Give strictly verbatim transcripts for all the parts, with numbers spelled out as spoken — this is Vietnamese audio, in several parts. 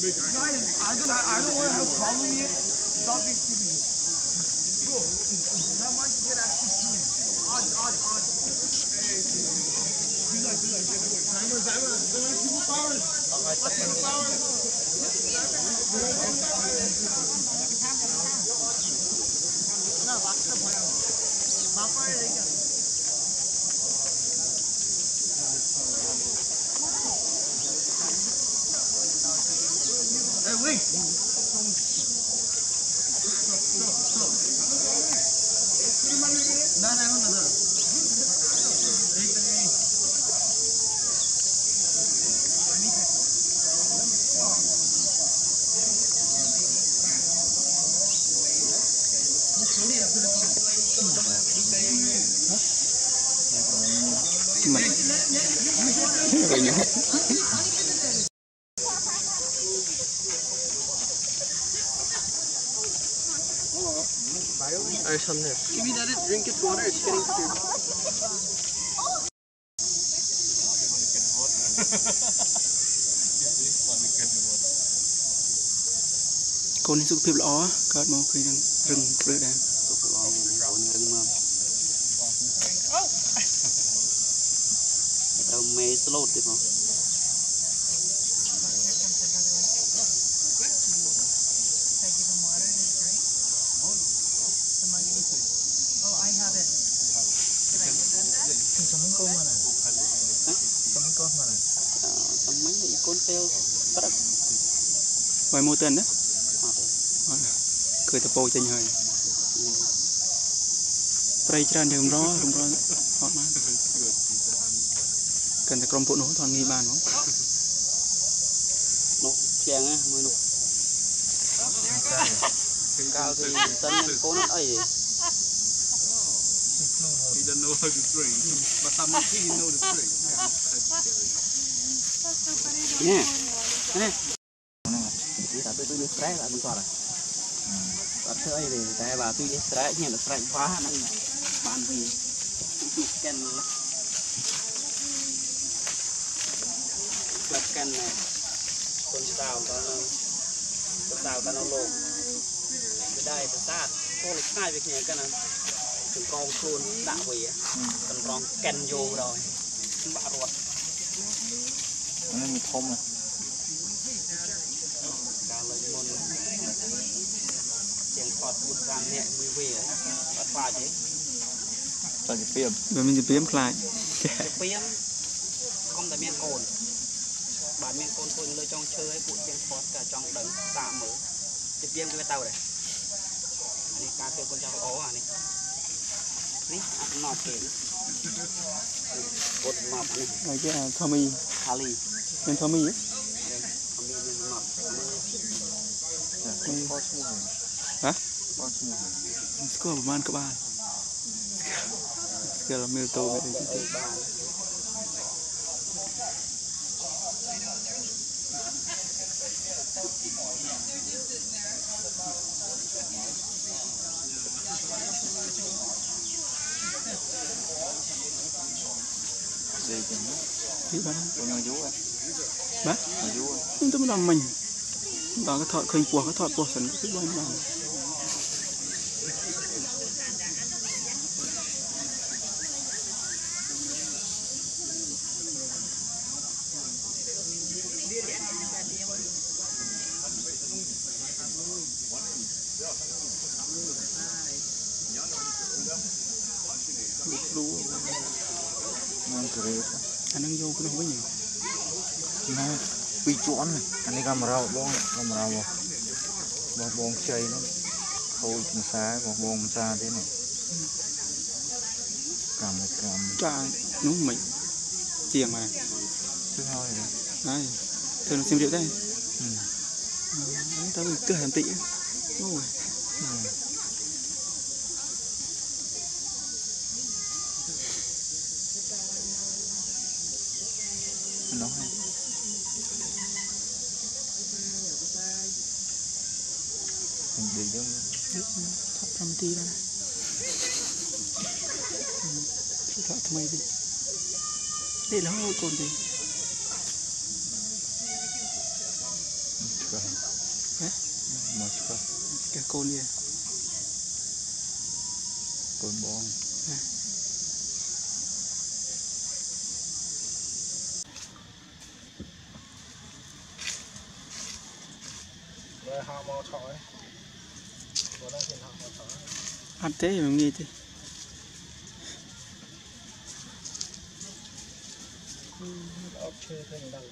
I don't, I don't want to have a problem here. Stop being stupid. Bro, that might get actually odd, odd, odd. Be like, be like, get away. Timer, timer, superpowers. Superpowers. No, watch the plan. Popeye, they got. Hey, wait! No, no, no, no. There's some there. Give me that and drink its water, it's getting clear. Con đi xúc phim lỏ, cắt máu khi đang rừng rửa đàn. Xúc phim lỏ, con rừng mầm. Tao mê slot đi không? Vài mua tên đó, cười tập bồi chân hơi, bây giờ đường rõ, đường rõ, hot man, cần phải cầm phụ nữ toàn nghi bàn không? Nó chèn á, mới nó cao thì chân cố nó ấy. He doesn't know how to drink, but sometimes he knows the trick. Nè, nè. Tôi tôi đi stress lại một trò này. Bắt chơi thì tại bà tôi đi stress nhưng mà stress quá nên bạn thì ken là ken này con sao con con sao con nó lộn cái đây phải sát con lịch sai việc này cái này chúng con khuôn đạo về con rong ken vô rồi bạ ruột nó bị thôm này môn tiếng Phật bút ram nhẹ mùi về bắt pha chứ cho chị piêm rồi mình chỉ piêm lại piêm không tại miền cồn bà miền cồn thôi lơi trong chơi bút tiếng Phật cả trong đấng tạ mở chị piêm cái tàu này anh ca tiêu con cháu ố à này ní ăn nọt kìa bút nọt này này cái là Tommy Kari nên Tommy ấy hả? Có một man các bạn. Giờ là miêu tô vậy đấy. Gì chứ? Gì bạn? Con người vú à? Bác? Người vú à? Nhưng tôi mới làm mình. Đó cái thợ khơi của cái thợ của sẵn cái bao nhiêu anh đang vô cái đâu với nhiều nó bị chọn này anh ấy camera bong camera bong bong bong chơi nó thôi mình xa bong bong xa thế này cầm một cầm cha đúng mình chiềng mà thứ hai này này thường là xem rượu đây ừ. tao bị cơ hàn tị ôi nó hay mình đi đâu thắp trăm tí đó thọ thay đi để nó còn gì cơ hả một cơ cái côn gì côn bông rồi họ mò thỏi có đang hiện họ mò thỏi ăn thế thì mình nghĩ thì ốc chơi thêm đằng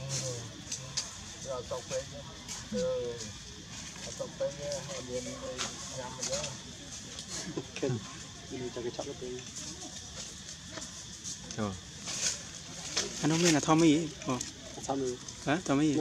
rồi tộc bên ừ tộc bên họ điền nhằm vào đó kênh đi cho cái chọn cái tên rồi anh không biết là Tommy ồ sao rồi hả Tommy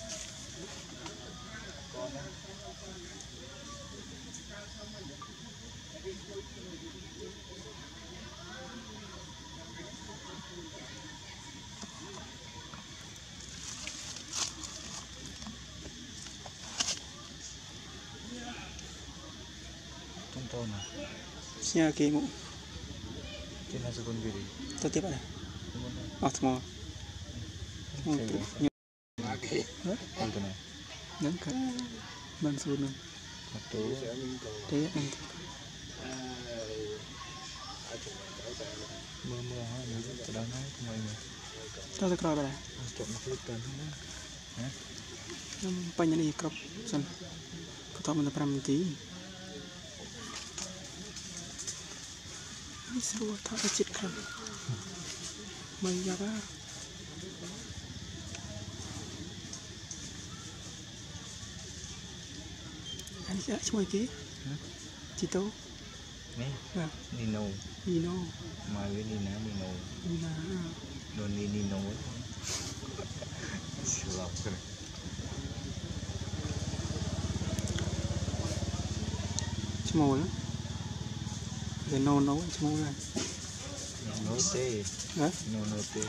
tung tao nè nhà kia mũ cái này sẽ còn gì đi tôi tiếp này ở thằng mò con này nâng cả bằng số nâng một tố thế anh mưa mưa ha nếu cái đó nói không ai mà tao sẽ coi vào đây chọn một lúc cần nữa hả năm bao nhiêu này cọp xong có tao mình tập làm tí sao thao cái chết không mày ra ba anh sẽ chui kia chị tố nè à Nino Nino mà với Nina Nino Nina đồ ni Nino lọc rồi Chimo đó để nấu nấu Chimo này nấu tê hả nấu nấu tê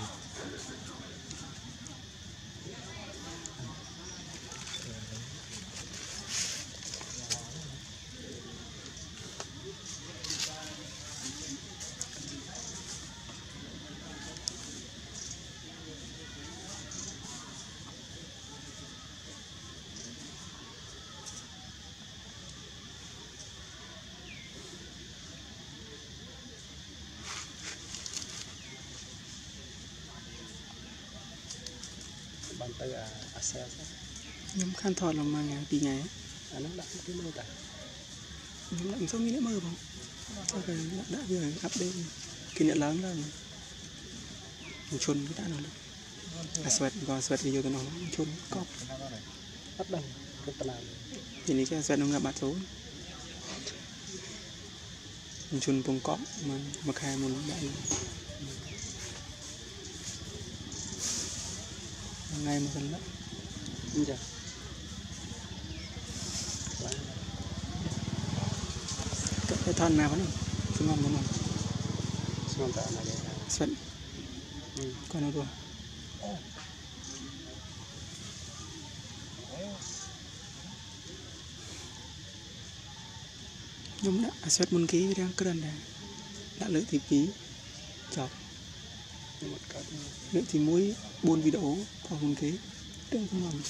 bàn tay à à xe nhóm khăn thọt làm mà ngày đi ngày à nó đặt cái nơi ta nhóm làm sao nghĩ nữa mơ không sao cái đã vừa update kỷ niệm lớn là một chôn cái đã nào à sweat còn sweat thì vô tụi nó chôn cọp bắt đầu cái tao thì này cái sweat nó gặp bát số một chôn bông cọp mà mà khai một đại ngày một lần đó đúng chưa cái thân nào vẫn không ngon ngon xong ta này sweat còn nó rồi nhưng đã sweat một ký đang cân này đã lợi thì ký chọc một cái lợi thì muối buôn video vào một ký đừng không làm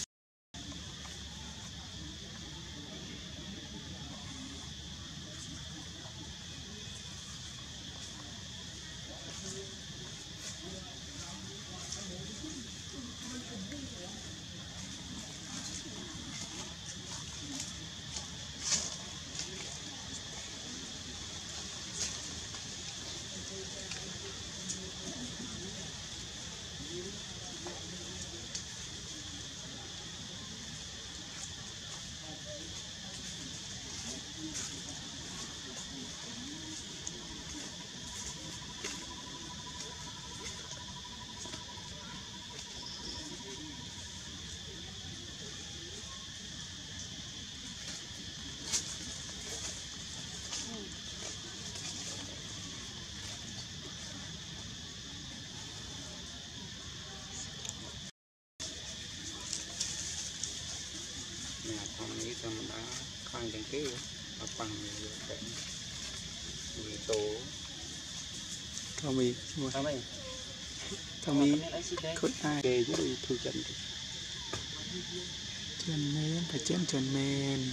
thằng ấy thằng đã khang đến cái ở bằng cái mì tổ thằng mì sao đây thằng mì khơi ai kê chứ đi thu chân Chuẩn men, phải chân chuẩn men.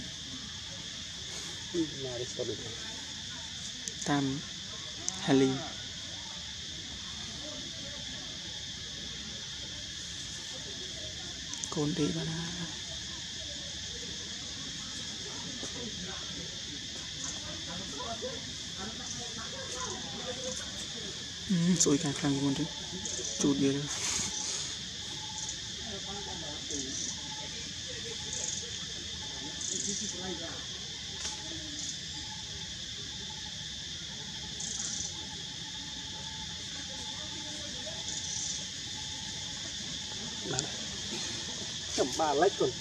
Tam Hali. Côn đi bà na. Ừ, sôi càng khăn luôn chứ. Chút đi rồi. Chấm ba lách rồi.